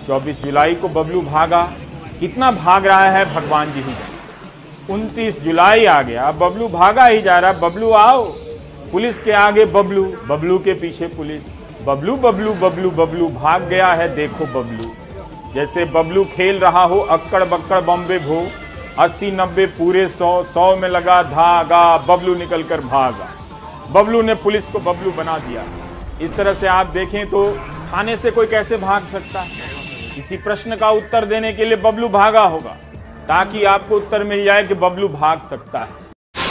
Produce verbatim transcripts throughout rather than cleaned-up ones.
चौबीस जुलाई को बबलू भागा, कितना भाग रहा है भगवान जी ही जाने। उनतीस जुलाई आ गया, बबलू भागा ही जा रहा। बबलू आओ, पुलिस के आगे बबलू, बबलू के पीछे पुलिस। बबलू बबलू बबलू बबलू भाग गया है, देखो बबलू। जैसे बबलू खेल रहा हो अक्कड़ बक्कड़ बम्बे भो, अस्सी नब्बे पूरे सौ, सौ में लगा धागा, बबलू निकल कर भागा। बबलू ने पुलिस को बबलू बना दिया। इस तरह से आप देखें तो थाने से कोई कैसे भाग सकता है? इसी प्रश्न का उत्तर देने के लिए बबलू भागा होगा, ताकि आपको उत्तर मिल जाए कि बबलू भाग सकता है।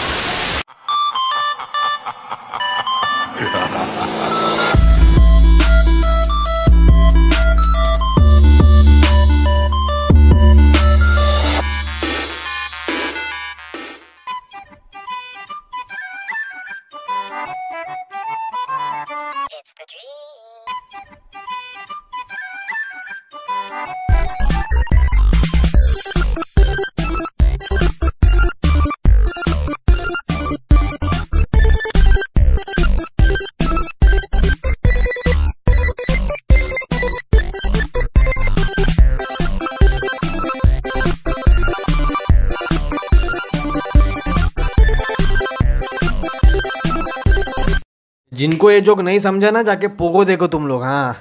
It's the dream. जिनको ये जोक नहीं समझा ना, जाके पोगो देखो तुम लोग। हाँ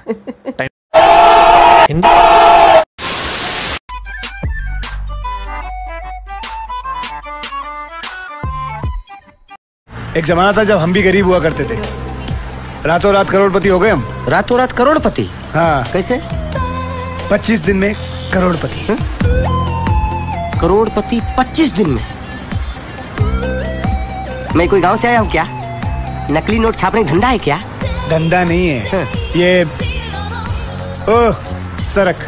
एक जमाना था जब हम भी गरीब हुआ करते थे, रातों रात करोड़पति हो गए हम। रातों रात करोड़पति? हाँ। कैसे? पच्चीस दिन में करोड़पति। करोड़पति पच्चीस दिन में? मैं कोई गांव से आया हूँ क्या? नकली नोट छापने का धंधा है क्या? धंधा नहीं है। हाँ। ये ओह सरक।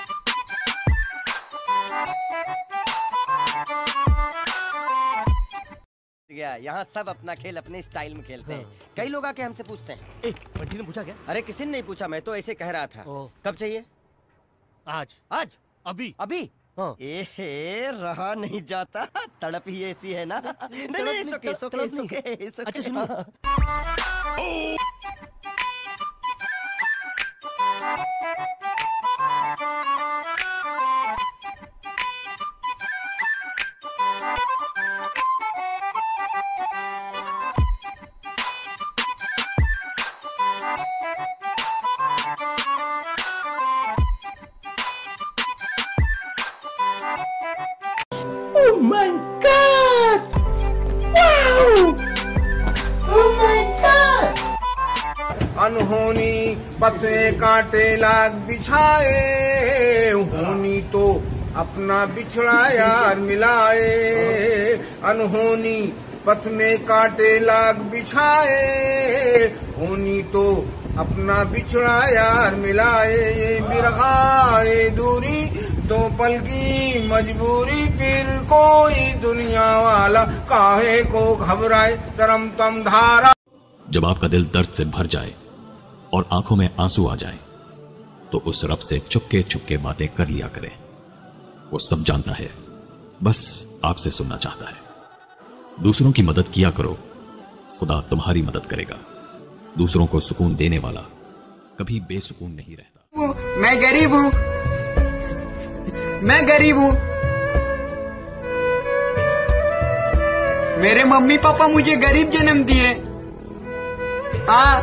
यहाँ सब अपना खेल अपने स्टाइल में खेलते हैं। हाँ। कई लोग आके हमसे पूछते हैं, ए, बंटी ने पूछा क्या? अरे किसी ने नहीं पूछा, मैं तो ऐसे कह रहा था। कब चाहिए? आज। आज? अभी? अभी? हाँ। ए हे, रहा नहीं जाता, तड़प ही ऐसी है ना। नहीं नहीं, सोके सोके सोके। अच्छा सुनो, Oh my God! Wow! Oh my God! अनहोनी पत्ते कांटे लाग बिछाए, होनी तो अपना बिछड़ा यार मिलाए। अनहोनी पथ में कांटे लाग बिछाए, होनी तो अपना बिछड़ा यार मिलाए। ये बिरहाए दूरी दो पल की मजबूरी, फिर कोई दुनिया वाला काहे को घबराए। तरम तम धारा। जब आपका दिल दर्द से भर जाए और आंखों में आंसू आ जाए, तो उस रब से चुपके चुपके बातें कर लिया करें। वो सब जानता है, बस आपसे सुनना चाहता है। दूसरों की मदद किया करो, खुदा तुम्हारी मदद करेगा। दूसरों को सुकून देने वाला कभी बेसुकून नहीं रहता। मैं गरीब हूँ, मैं गरीब हूँ। मेरे मम्मी पापा मुझे गरीब जन्म दिए। हाँ,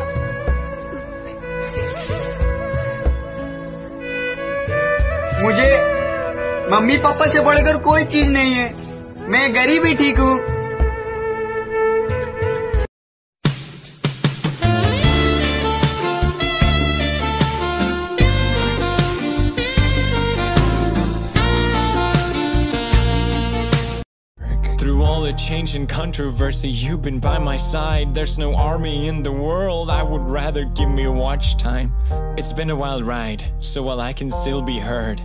मुझे मम्मी पापा से बढ़कर कोई चीज नहीं है। मैं गरीब ही ठीक हूँ। Through all the change and controversy, you've been by my side. There's no army in the world, I would rather give me watch time. It's been a wild ride, so while I can still be heard,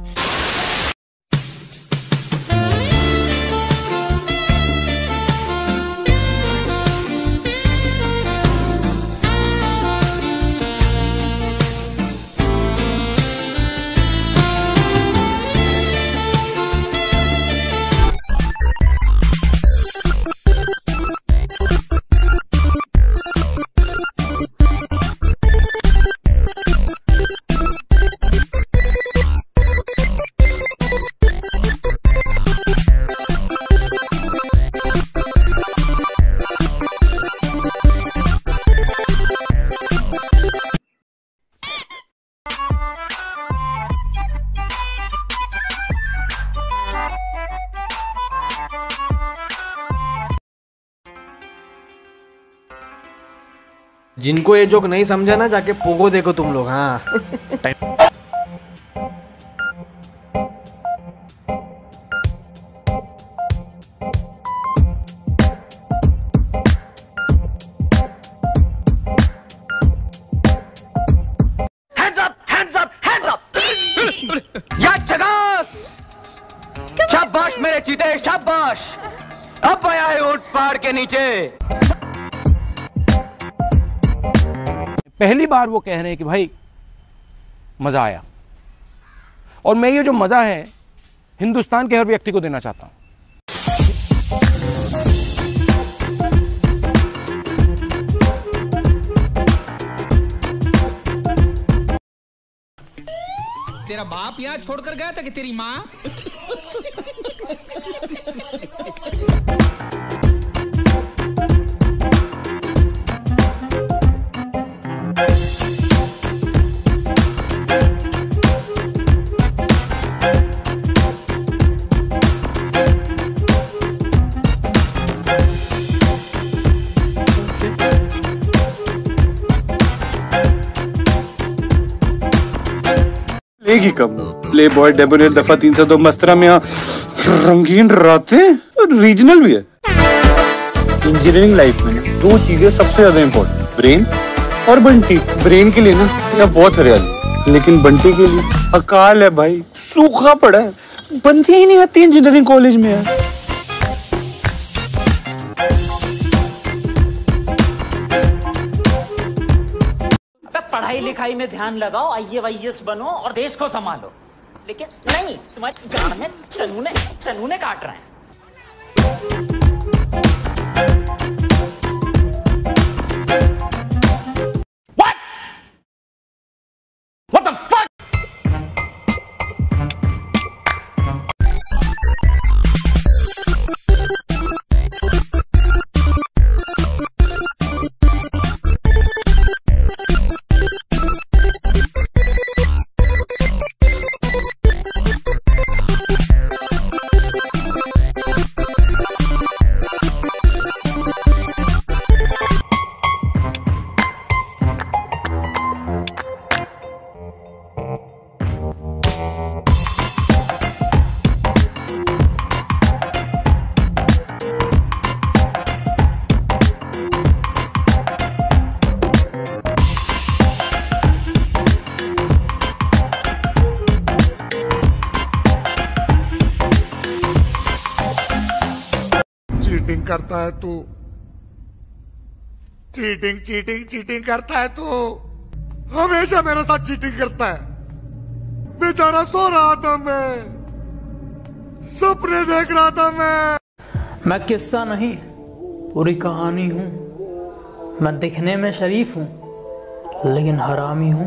जिनको ये joke नहीं समझा ना, जाके Pogo देखो तुम लोग। हाँ शाबाश मेरे चीते, शाबाश। अब आया है ऊंट पहाड़ के नीचे। पहली बार वो कह रहे हैं कि भाई मजा आया, और मैं ये जो मजा है हिंदुस्तान के हर व्यक्ति को देना चाहता हूं। तेरा बाप यहाँ छोड़कर गया था कि तेरी माँ? लेगी कब प्ले बॉय डेबोनेट दफा तीन सौ दो मस्तरा में यहाँ रंगीन रातें रीजनल भी है। इंजीनियरिंग लाइफ में दो चीजें सबसे ज्यादा इंपॉर्टेंट, ब्रेन और बंटी। ब्रेन के लिए ना यहाँ बहुत हरियाली, लेकिन बंटी के लिए अकाल है भाई, सूखा पड़ा है, बनती ही नहीं आती इंजीनियरिंग कॉलेज में है। पढ़ाई लिखाई में ध्यान लगाओ, आई ए वाई एस बनो और देश को संभालो। लेकिन नहीं, तुम्हारे गांड में चनूने चनूने काट रहे हैं। What? What the fuck? Cheating करता है तू, चीटिंग चीटिंग चीटिंग करता है तू, हमेशा मेरे साथ चीटिंग करता है। बेचारा सो रहा था, मैं सपने देख रहा था। मैं मैं किस्सा नहीं, पूरी कहानी हूं। मैं दिखने में शरीफ हूं, लेकिन हरामी हूं।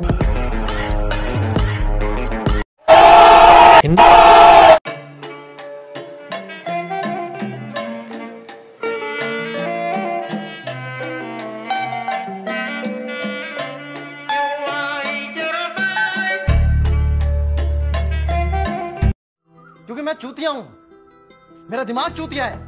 क्योंकि मैं चूतिया हूं, मेरा दिमाग चूतिया है।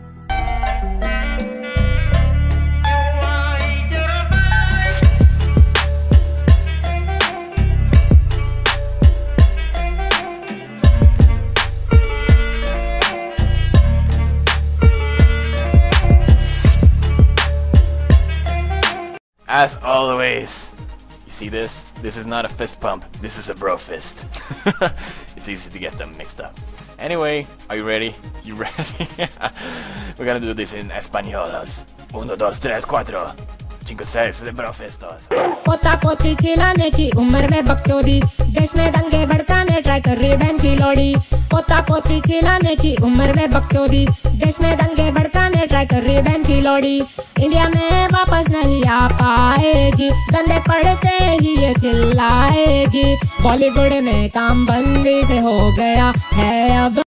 As always, you see this? This is not a fist pump, this is a bro fist. It's easy to get them mixed up. Anyway, are you ready? You ready? We're gonna do this in españolos. Uno, dos, tres, cuatro, cinco, seis, de bro fistos. पोता पोती खिलाने की उम्र में बकचोदी, देश में दंगे भड़काने ट्राई कर रही बहन की लोड़ी। पोता पोती खिलाने की उम्र में बकचोदी, देश में दंगे भड़काने ट्राई कर रही बहन की लोड़ी। इंडिया में वापस नहीं आ पाएगी, धंधे पड़ते ही ये चिल्लाएगी। बॉलीवुड में काम बंदी से हो गया है अब।